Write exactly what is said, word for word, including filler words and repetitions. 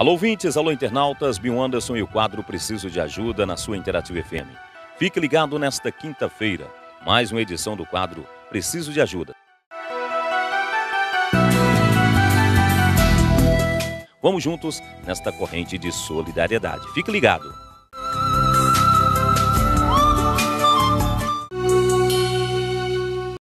Alô ouvintes, alô internautas, Bill Anderson e o quadro Preciso de Ajuda na sua Interativa F M. Fique ligado nesta quinta-feira, mais uma edição do quadro Preciso de Ajuda. Vamos juntos nesta corrente de solidariedade. Fique ligado.